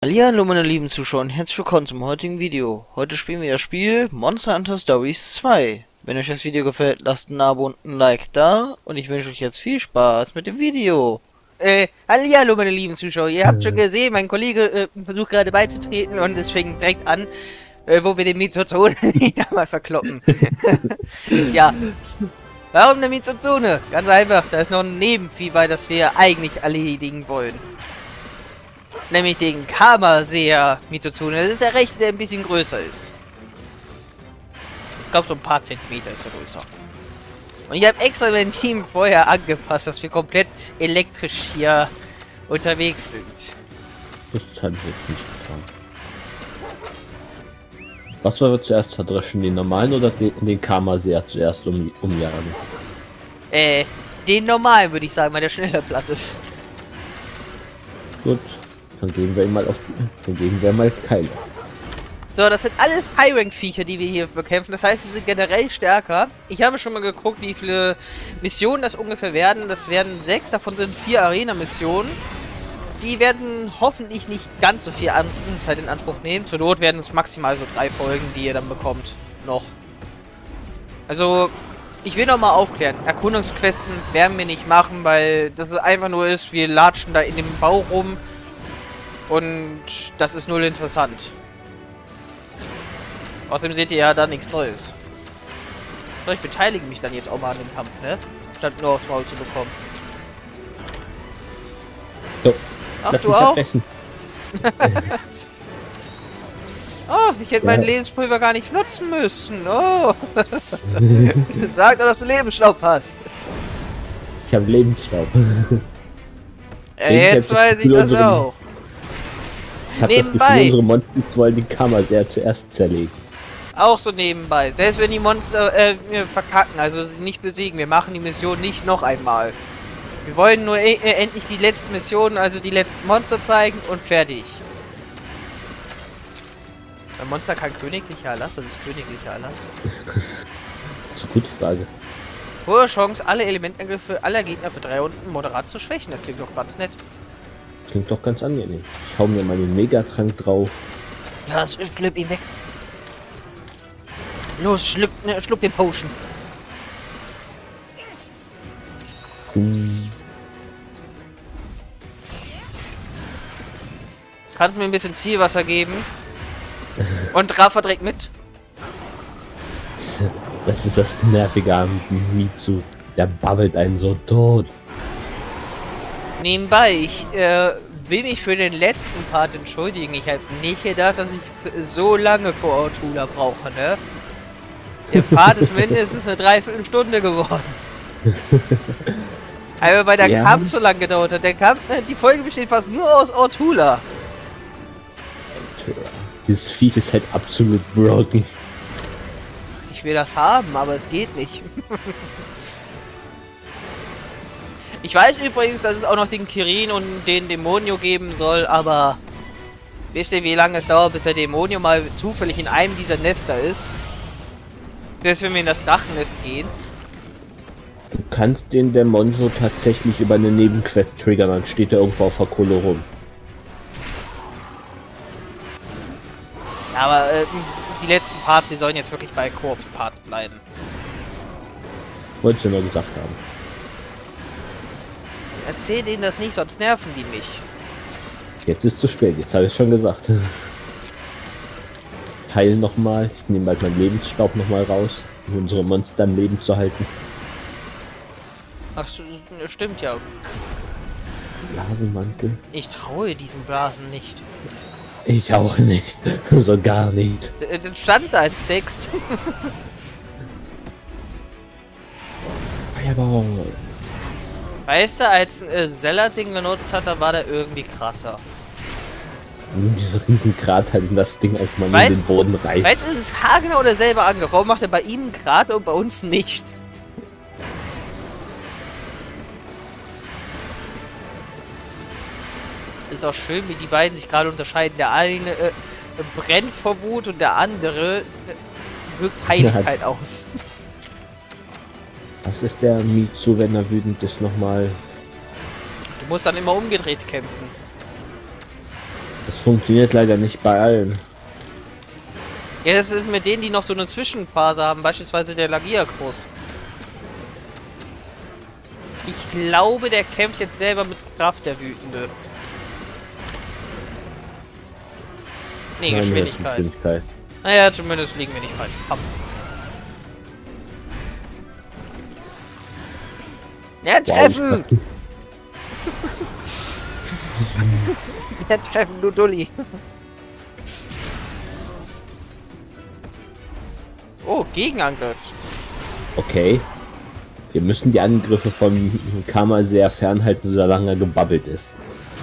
Hallihallo meine lieben Zuschauer und herzlich willkommen zum heutigen Video. Heute spielen wir das Spiel Monster Hunter Stories 2. Wenn euch das Video gefällt, lasst ein Abo und ein Like da und ich wünsche euch jetzt viel Spaß mit dem Video. Hallihallo meine lieben Zuschauer, ihr habt schon gesehen, mein Kollege versucht gerade beizutreten und es fängt direkt an, wo wir den Mizozone wieder mal verkloppen. Ja, warum eine Mizozone? Ganz einfach, da ist noch ein Nebenvieh bei, das wir eigentlich erledigen wollen. Nämlich den Kamaseher Mizozone. Das ist der rechte, der ein bisschen größer ist. Ich glaube, so ein paar Zentimeter ist er größer. Und ich habe extra mein Team vorher angepasst, dass wir komplett elektrisch hier unterwegs sind. Das habe ich jetzt nicht getan. Was wollen wir zuerst verdreschen? Den normalen oder den Kamaseher zuerst umjagen? Den normalen würde ich sagen, weil der schneller platt ist. Gut, dann gehen wir mal dann geben wir mal Keile. So, das sind alles High-Rank-Viecher, die wir hier bekämpfen. Das heißt, sie sind generell stärker. Ich habe schon mal geguckt, wie viele Missionen das ungefähr werden. Das werden 6, davon sind 4 Arena-Missionen. Die werden hoffentlich nicht ganz so viel Zeit in Anspruch nehmen. Zur Not werden es maximal so 3 Folgen, die ihr dann bekommt. Noch. Also, ich will noch mal aufklären. Erkundungsquesten werden wir nicht machen, weil das einfach nur ist, wir latschen da in dem Bau rum. Und das ist null interessant. Außerdem seht ihr ja da nichts Neues. So, ich beteilige mich dann jetzt auch mal an dem Kampf, ne? Statt nur aufs Maul zu bekommen. So, ach, du auch? Oh, ich hätte meinen Lebenspulver gar nicht nutzen müssen. Oh. Sag doch, dass du Lebensstaub hast. Ich habe Lebensstaub. Jetzt weiß ich das auch. Ich habe das Gefühl, unsere Monsters wollen den Kamaseher zuerst zerlegen. Auch so nebenbei. Selbst wenn die Monster verkacken, also nicht besiegen. Wir machen die Mission nicht noch einmal. Wir wollen nur endlich die letzten Missionen, also die letzten Monster zeigen und fertig. Ein Monster kann königlicher Erlass? Das ist königlicher Erlass. Das ist eine gute Frage. Hohe Chance, alle Elementangriffe aller Gegner für 3 Runden moderat zu schwächen. Das klingt doch ganz nett. Klingt doch ganz angenehm. Ich hau mir mal den Megatrank drauf. Ja, schluck ihn weg. Los, schluck den Potion. Kannst du mir ein bisschen Zielwasser geben? Und Rafa direkt mit. Das ist das Nervige am Mizu. Der babbelt einen so tot. Nebenbei, ich will mich für den letzten Part entschuldigen. Ich habe nicht gedacht, dass ich so lange vor Ortula brauche, ne? Der Part ist mindestens eine Dreiviertelstunde geworden. Aber weil der Kampf so lange gedauert hat. Der Kampf, die Folge besteht fast nur aus Ortula. Dieses Vieh ist halt absolut broken. Ich will das haben, aber es geht nicht. Ich weiß übrigens, dass es auch noch den Kirin und den Dämonio geben soll, aber wisst ihr, wie lange es dauert, bis der Dämonio mal zufällig in einem dieser Nester ist? Dass wenn wir in das Dachnest gehen. Du kannst den Dämonio tatsächlich über eine Nebenquest triggern, dann steht er irgendwo auf der Kohle rum. Ja, aber die letzten Parts, die sollen jetzt wirklich bei Koop-Parts bleiben. Wolltest du nur gesagt haben. Erzähl denen das nicht, sonst nerven die mich. Jetzt ist zu spät, jetzt habe ich schon gesagt. Teil nochmal, ich nehme bald meinen Lebensstaub nochmal raus, um unsere Monster am Leben zu halten. Ach, stimmt ja. Blasenmantel? Ich traue diesen Blasen nicht. Ich auch nicht. So gar nicht. Das stand da als Text. Fireball. Weißt du, als Zeller Ding benutzt hat, da war der irgendwie krasser. Diese riesen Krater, in das Ding als man in den Boden reißt. Weißt du, es ist haargenau derselbe Angriff. Warum macht er bei ihm einen Krater und bei uns nicht? Ist auch schön, wie die beiden sich gerade unterscheiden. Der eine brennt vor Wut und der andere wirkt Heiligkeit aus. Was ist der Mizu, wenn er wütend ist, nochmal? Du musst dann immer umgedreht kämpfen. Das funktioniert leider nicht bei allen. Ja, das ist mit denen, die noch so eine Zwischenphase haben, beispielsweise der Lagiakros. Ich glaube, der kämpft jetzt selber mit Kraft, der Wütende. Nee, Nein, Geschwindigkeit. Naja, zumindest liegen wir nicht falsch. Ab. Ja, treffen! Wow, Ja, treffen, du Dulli. Oh, Gegenangriff. okay. Wir müssen die Angriffe von Karma sehr fernhalten, solange er gebabbelt ist.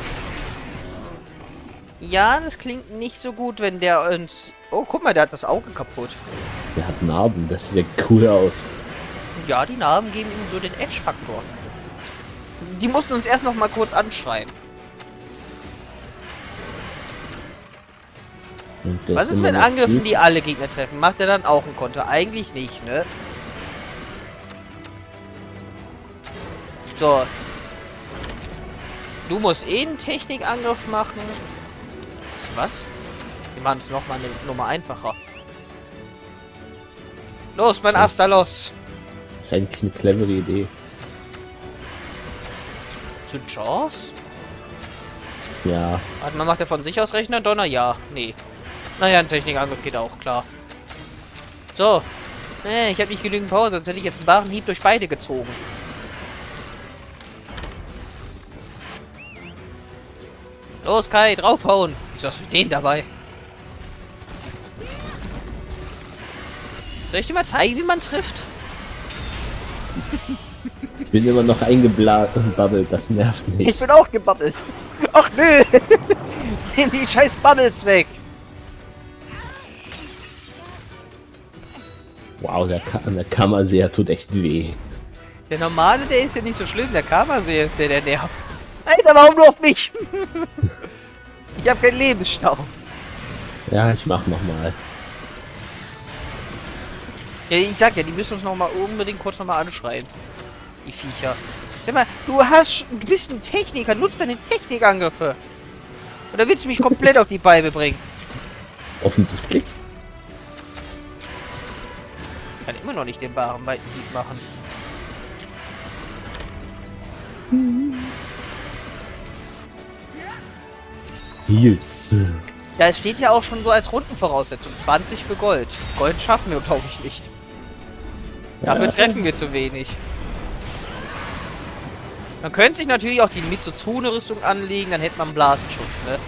Ja, das klingt nicht so gut, wenn der uns... Oh, guck mal, der hat das Auge kaputt. Der hat Narben, das sieht ja cool aus. Ja, die Narben geben ihm so den Edge-Faktor. Die mussten uns erst noch mal kurz anschreien. Was ist mit Angriffen, die alle Gegner treffen? Macht er dann auch einen Konter? Eigentlich nicht, ne? So. Du musst eh einen Technikangriff machen. Was? Wir machen es nochmal eine Nummer einfacher. Los, mein Astalos! Das ist eigentlich eine clevere Idee. Zu Jaws? Ja. Warte mal, macht er von sich aus Rechner? Donner? Ja. Nee. Naja, ein Technikangriff geht auch, klar. So. Ich habe nicht genügend Power, sonst hätte ich jetzt einen wahren Hieb durch beide gezogen. Los, Kai, draufhauen. Wieso hast du den dabei? Soll ich dir mal zeigen, wie man trifft? Ich bin immer noch eingebabbelt, das nervt mich. Ich bin auch gebabbelt. Ach nö. Nimm die scheiß Bubbles weg. Wow, der Kammerseher tut echt weh. Der normale, der ist ja nicht so schlimm. Der Kammerseher ist der nervt. Alter, warum nur auf mich? Ich habe keinen Lebensstau. Ja, ich mach nochmal. Ja, ich sag ja, die müssen uns noch mal unbedingt kurz nochmal anschreien. Die Viecher. Sag mal, du bist ein Techniker. Nutz deine Technikangriffe. Oder willst du mich komplett auf die Beine bringen? Offensichtlich. Ich kann immer noch nicht den wahren Weitenhieb machen. Hier. Ja, es steht ja auch schon so als Rundenvoraussetzung. 20 für Gold. Gold schaffen wir, glaube ich, nicht. Dafür treffen wir zu wenig. Man könnte sich natürlich auch die Mitsuzune-Rüstung anlegen, dann hätte man Blasenschutz, ne?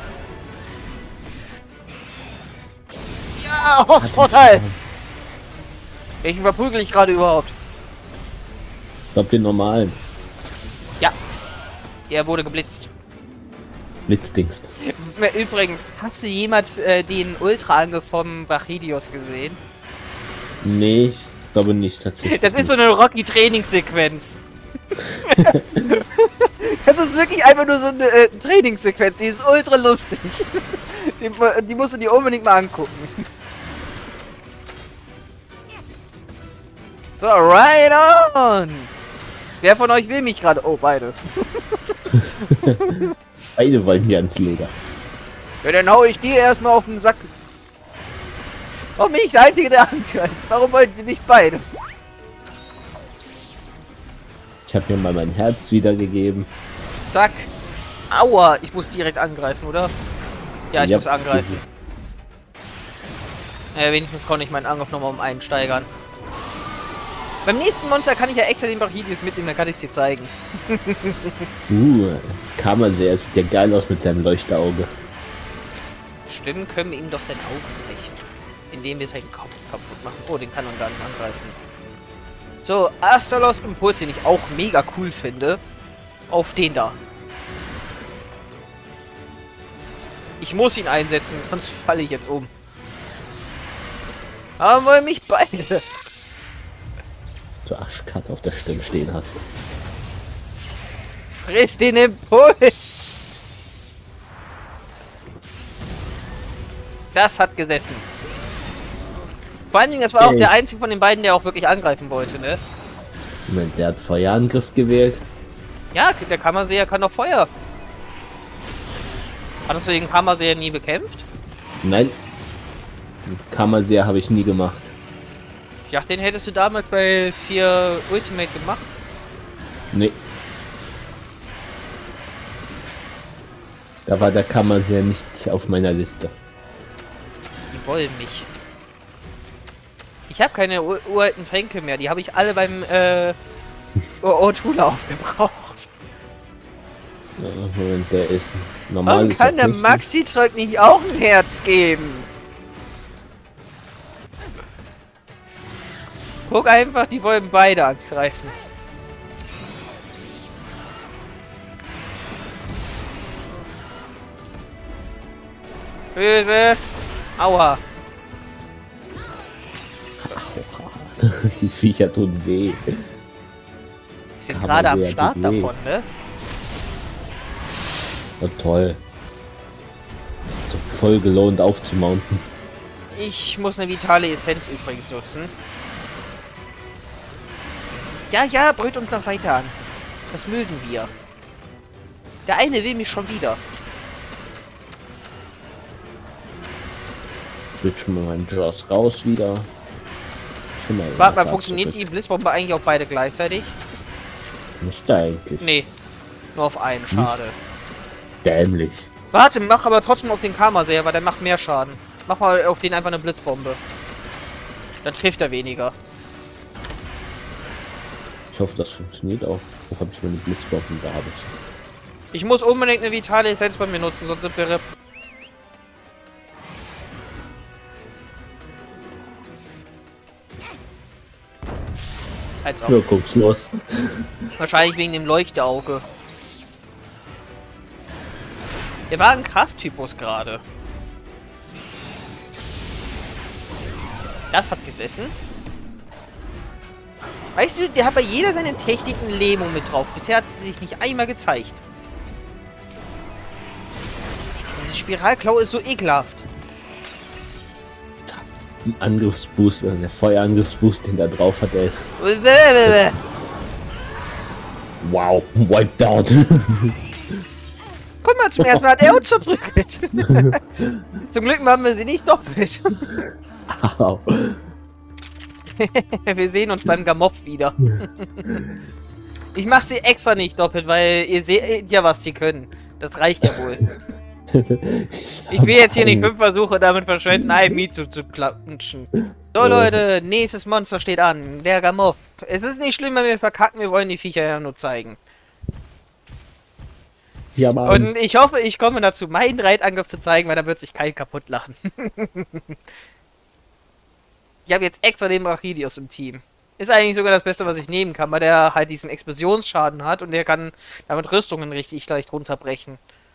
Ja, Horstvorteil! Welchen verprügel ich gerade überhaupt? Ich glaube den normalen. Ja. Der wurde geblitzt. Blitzdingst. Übrigens, hast du jemals den Ultra-Angriff vom Brachidios gesehen? Nee, ich glaube nicht tatsächlich. Das ist so eine Rocky-Trainingssequenz. Das ist wirklich einfach nur so eine Trainingssequenz, die ist ultra lustig. Die musst du dir unbedingt mal angucken. So, right on! Wer von euch will mich gerade? Oh, beide. Beide wollen hier ans Leder. Ja, dann hau ich dir erstmal auf den Sack. Warum bin ich der Einzige, der angreift? Warum wollten sie mich beide? Ich habe mir mal mein Herz wiedergegeben. Zack. Aua, ich muss direkt angreifen, oder? Ja, ich Ja, muss angreifen. Wenigstens konnte ich meinen Angriff nochmal um einen steigern. Beim nächsten Monster kann ich ja extra den Brachidius mitnehmen, dann kann ich es dir zeigen. Kammerseher sieht ja geil aus mit seinem Leuchterauge. Stimmen können wir ihm doch sein Auge brechen. Indem wir seinen Kopf kaputt machen. Oh, den kann man gar nicht angreifen. So, Astalos Impuls, den ich auch mega cool finde. Auf den da. Ich muss ihn einsetzen, sonst falle ich jetzt um. Aber wollen mich beide. So Arschkarte auf der Stirn stehen hast. Friss den Impuls! Das hat gesessen. Vor allen Dingen, das war auch der einzige von den beiden, der auch wirklich angreifen wollte, ne? Moment, der hat Feuerangriff gewählt. Ja, der Kammerseher kann doch Feuer. Hattest du den Kammerseher nie bekämpft? Nein. Den Kammerseher habe ich nie gemacht. Ich dachte, den hättest du damals bei 4 Ultimate gemacht. Nee. Da war der Kammerseher nicht auf meiner Liste. Die wollen mich. Ich habe keine uralten Tränke mehr. Die habe ich alle beim Ortula aufgebraucht. Und der ist normal. Warum kann der Maxi-Truck nicht auch ein Herz geben? Guck einfach, die wollen beide angreifen. Böse! Aua! Die Viecher tun weh. Die sind gerade am Start davon, ne? Oh, toll. So voll gelohnt aufzumounten. Ich muss eine vitale Essenz übrigens nutzen. Ja, ja, brüllt uns noch weiter an. Das mögen wir. Der eine will mich schon wieder. Switchen wir meinen Jaws raus wieder. Warte mal, funktioniert die Blitzbombe eigentlich auf beide gleichzeitig? Nicht eigentlich. Nee. Nur auf einen, schade. Dämlich. Warte, mach aber trotzdem auf den Kammerseher, weil der macht mehr Schaden. Mach mal auf den einfach eine Blitzbombe. Dann trifft er weniger. Ich hoffe, das funktioniert auch. Wo habe ich meine Blitzbomben gehabt? Ich muss unbedingt eine vitale Essenz bei mir nutzen, sonst sind wir RIP. Als ob. Ja, guck's los. Wahrscheinlich wegen dem Leuchtauge. Der war ein Krafttypus gerade. Das hat gesessen. Weißt du, der hat bei jeder seiner Techniken Lähmung mit drauf. Bisher hat sie sich nicht einmal gezeigt. Diese Spiralklaue ist so ekelhaft. Ein Angriffsboost, der Feuerangriffsboost, den da drauf hat, der ist... Wow, wiped out. Guck mal, zum ersten Mal hat er uns verprügelt. Zum Glück machen wir sie nicht doppelt. Au. Wir sehen uns beim Gamopf wieder. Ich mache sie extra nicht doppelt, weil ihr seht ja, was sie können. Das reicht ja wohl. Ich will jetzt hier nicht 5 Versuche damit verschwenden, ein Mizu zu klatschen. So Leute, nächstes Monster steht an. Der Gamopf. Es ist nicht schlimm, wenn wir verkacken, wir wollen die Viecher ja nur zeigen. Ja, Mann. Und ich hoffe, ich komme dazu, meinen Reitangriff zu zeigen, weil dann wird sich kein kaputt lachen. Ich habe jetzt extra den Brachidius im Team. Ist eigentlich sogar das Beste, was ich nehmen kann, weil der halt diesen Explosionsschaden hat und der kann damit Rüstungen richtig leicht runterbrechen.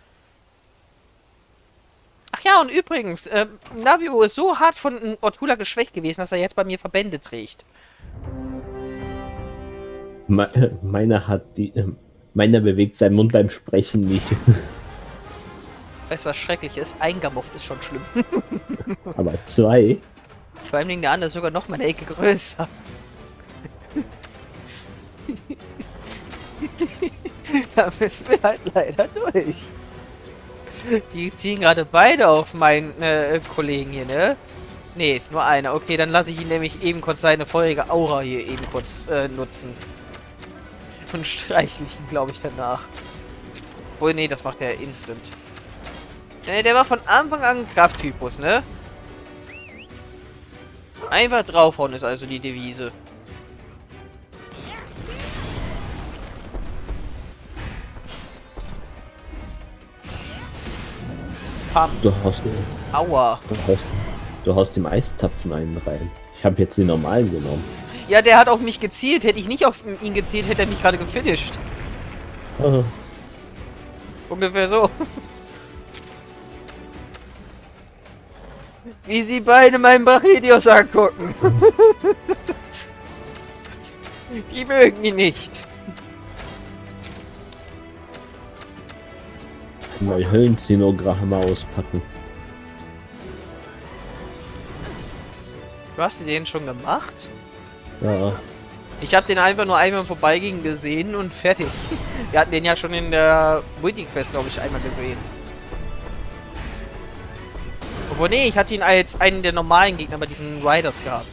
Ach ja, und übrigens, Navio ist so hart von Ortula geschwächt gewesen, dass er jetzt bei mir Verbände trägt. Meiner hat die... meiner bewegt seinen Mund beim Sprechen nicht. Weißt du, was schrecklich ist? Ein Gamopf ist schon schlimm. Aber 2? Vor allem der andere ist sogar noch mal eine Ecke größer. Da müssen wir halt leider durch. Die ziehen gerade beide auf meinen Kollegen hier, ne? Ne, nur einer. Okay, dann lasse ich ihn nämlich eben kurz seine feurige Aura hier eben kurz nutzen. Und streichle ich ihn, glaube ich, danach. Obwohl, nee, das macht er instant. Der war von Anfang an ein Krafttypus, ne? Einfach draufhauen ist also die Devise. Pam. Aua. Du haust dem Eiszapfen einen rein. Ich habe jetzt den normalen genommen. Ja, der hat auf mich gezielt. Hätte ich nicht auf ihn gezielt, hätte er mich gerade gefinisht. Oh. Ungefähr so. Wie sie beide meinen Brachidius angucken. Die mögen ihn nicht. Mal Höllenzenogramme auspacken. Du hast den schon gemacht? Ja. Ich habe den einfach nur einmal vorbeigehen gesehen und fertig. Wir hatten den ja schon in der Multiquest, glaube ich, einmal gesehen. Obwohl, nee, ich hatte ihn als einen der normalen Gegner bei diesen Riders gehabt.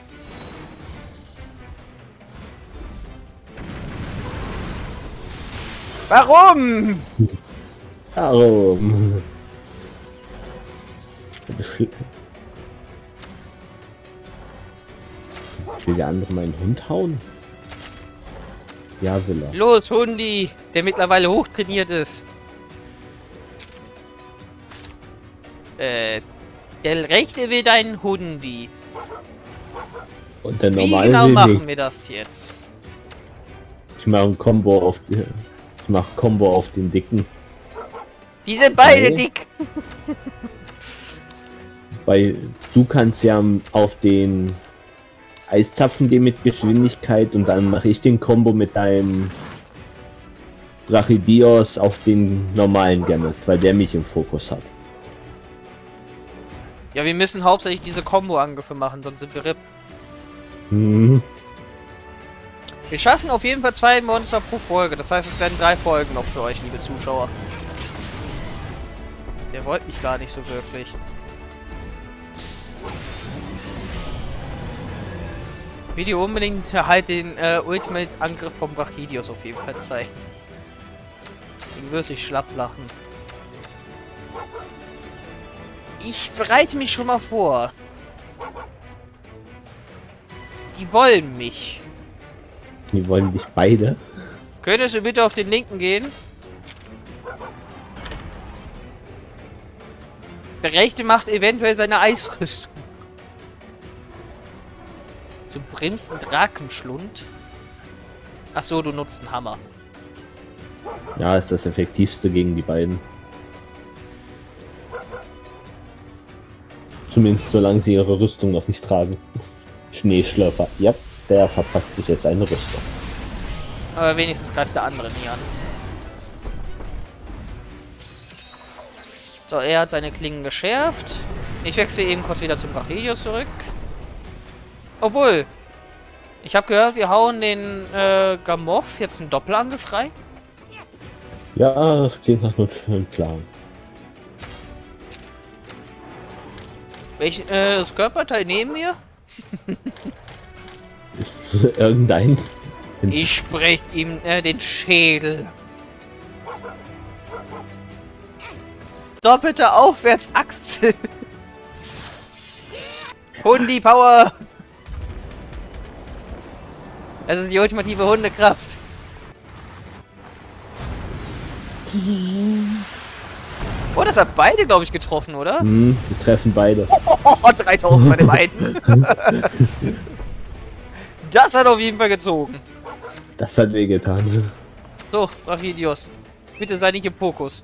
Warum? Warum? Will der andere meinen Hund hauen? Ja, will er. Los, Hundi, der mittlerweile hochtrainiert ist. Der Rechte will deinen Hundi. Und der Wie normale genau will machen nicht. wir das jetzt? Ich mache ein Combo auf die, ich mach Combo auf den Dicken. Die sind beide Okay. dick. Weil du kannst ja auf den Eiszapfen gehen mit Geschwindigkeit und dann mache ich den Combo mit deinem Drachidios auf den normalen Gameth, weil der mich im Fokus hat. Ja, wir müssen hauptsächlich diese Combo-Angriffe machen, sonst sind wir RIP. Hm. Wir schaffen auf jeden Fall 2 Monster pro Folge. Das heißt, es werden 3 Folgen noch für euch, liebe Zuschauer. Der wollte mich gar nicht so wirklich. Ich will dir unbedingt halt den Ultimate-Angriff vom Brachidios auf jeden Fall zeigen. Den wirst ich schlapp lachen. Ich bereite mich schon mal vor. Die wollen mich. Die wollen dich beide. Könntest du bitte auf den linken gehen? Der rechte macht eventuell seine Eisrüstung. Du bremst einen Drakenschlund. Ach so, du nutzt einen Hammer. Ja, ist das effektivste gegen die beiden. Zumindest solange sie ihre Rüstung noch nicht tragen. Schneeschlürfer. Ja, der verpasst sich jetzt eine Rüstung. Aber wenigstens greift der andere nie an. So, er hat seine Klingen geschärft. Ich wechsle eben kurz wieder zum Brachidios zurück. Obwohl, ich habe gehört, wir hauen den Gamorph jetzt einen Doppelangriff frei. Ja, das klingt nach einem schönen Plan. Welches Körperteil nehmen wir? Irgendeins. Ich spreche ihm den Schädel. Doppelte Aufwärtsachse. Hundi Power. Das ist die ultimative Hundekraft. Oh, das hat beide, glaube ich, getroffen, oder? Hm, die treffen beide. Oh, 3000 bei dem einen. Das hat auf jeden Fall gezogen. Das hat wehgetan. So, Brachidios. Bitte sei nicht im Fokus.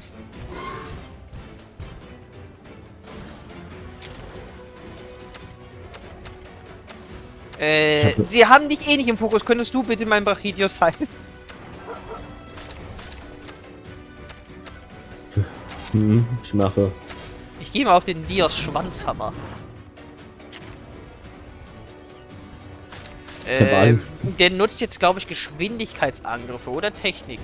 Sie haben dich eh nicht im Fokus. Könntest du bitte mein Brachidios sein? Hm, ich mache. Ich gehe mal auf den Dios Schwanzhammer. hab Angst. Der nutzt jetzt, glaube ich, Geschwindigkeitsangriffe oder Technik.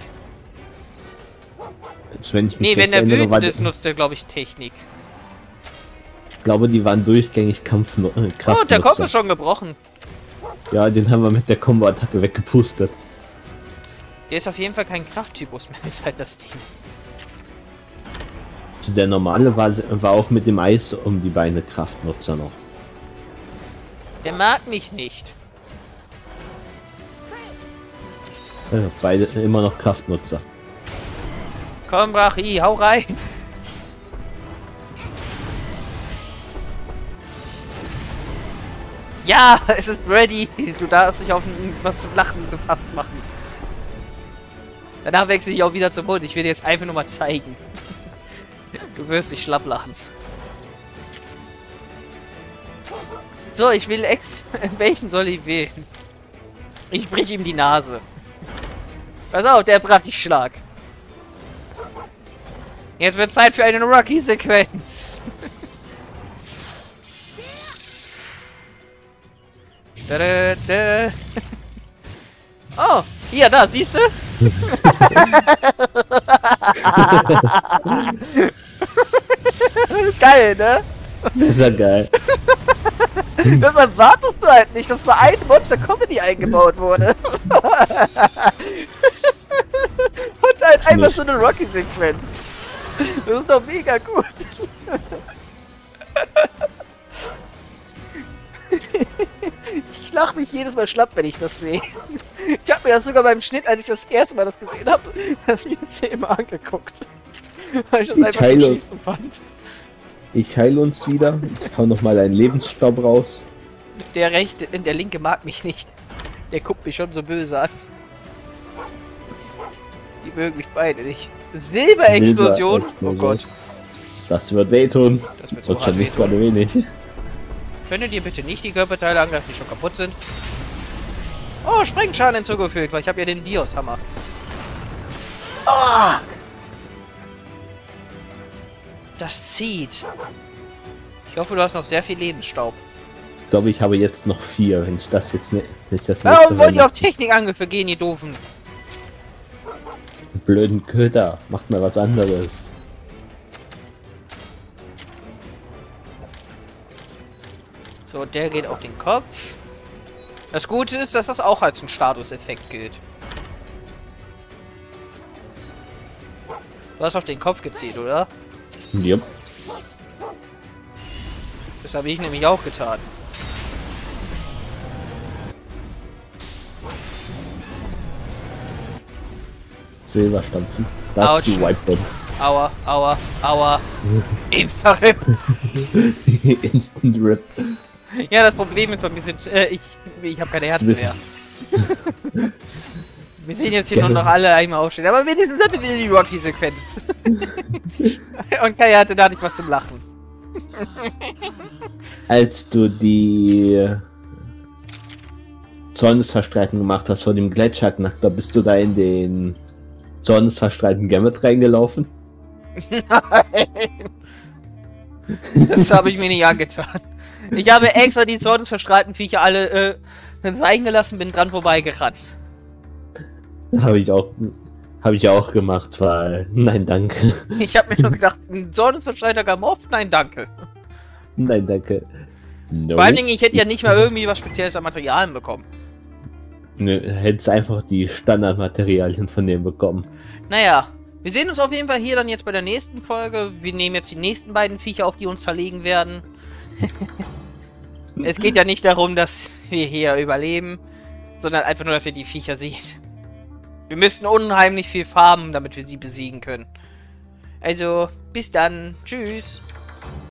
Jetzt, wenn ich mich Nee, wenn recht er erinnere, wütend ist, nutzt er, glaube ich, Technik. Ich glaube, die waren durchgängig Kraft. Oh, der Kopf ist schon gebrochen. Ja, den haben wir mit der Combo-Attacke weggepustet. Der ist auf jeden Fall kein Krafttypus mehr, ist halt das Ding. Der normale war auch mit dem Eis um die Beine Kraftnutzer noch. Der mag mich nicht. Beide immer noch Kraftnutzer. Komm, Brachi, hau rein. Ja, es ist ready. Du darfst dich auf was zum Lachen gefasst machen. Danach wechsle ich auch wieder zum Hund. Ich will dir jetzt einfach nur mal zeigen. Du wirst dich schlapp lachen. So, ich will welchen soll ich wählen? Ich brich ihm die Nase. Pass auf, der Brachischlag. Jetzt wird Zeit für eine Rocky-Sequenz. Oh, hier, da, siehst du? Geil, ne? Das ist ja geil. Das erwartest du halt nicht, dass bei einem Monster Comedy eingebaut wurde. Und halt einfach so eine Rocky-Sequenz. Das ist doch mega gut. Ich lach mich jedes Mal schlapp, wenn ich das sehe. Ich habe mir das sogar beim Schnitt, als ich das erste Mal das gesehen habe, das mir 10-mal angeguckt. Weil ich das einfach so schießen fand. Ich heile uns wieder. Ich hau nochmal einen Lebensstaub raus. Der linke mag mich nicht. Der guckt mich schon so böse an. Die mögen mich beide nicht. Silberexplosion? Oh Gott. Das wird wehtun. Das wird so und schon nicht gerade wenig. Könntet ihr bitte nicht die Körperteile angreifen, die schon kaputt sind? Oh, Sprengschaden hinzugefügt, weil ich habe ja den Dios-Hammer. Oh! Das zieht. Ich hoffe, du hast noch sehr viel Lebensstaub. Ich glaube, ich habe jetzt noch 4, wenn ich das jetzt nicht. Warum wollt ihr auf Technikangriffe gehen, ihr Doofen? Blöden Köter, macht mal was anderes. So, der geht auf den Kopf. Das Gute ist, dass das auch als ein Statuseffekt gilt. Du hast auf den Kopf gezielt, oder? Yep. Das habe ich nämlich auch getan. Silberstampfen. Das Autsch. ist die White Bombs. Aua, aua, aua. Insta-Rip. Instant Rip. Ja, das Problem ist, bei mir sind, ich habe keine Herzen mehr. Wir sehen jetzt hier nur noch alle einmal aufstehen, aber wenigstens hatte die Rocky-Sequenz. Und Kai hatte da nicht was zum Lachen. Als du die Zornesverstreiten gemacht hast vor dem Gletscherknack, da bist du da in den Zornesverstreiten Gamut reingelaufen? Nein! Das habe ich mir nicht angetan. Ich habe extra die Zornesverstrahlten Viecher alle sein gelassen, bin dran vorbeigerannt. Habe ich auch gemacht, weil... Nein, danke. Ich habe mir nur gedacht, ein Zornesverstreiter Gamorph? Nein, danke. Nein, danke. No. Vor allen Dingen, ich hätte ja nicht mal irgendwie was Spezielles an Materialien bekommen. Ne, hättest einfach die Standardmaterialien von dem bekommen. Naja, wir sehen uns auf jeden Fall hier dann jetzt bei der nächsten Folge. Wir nehmen jetzt die nächsten beiden Viecher auf, die uns zerlegen werden. Es geht ja nicht darum, dass wir hier überleben, sondern einfach nur, dass ihr die Viecher seht. Wir müssten unheimlich viel farmen, damit wir sie besiegen können. Also, bis dann. Tschüss.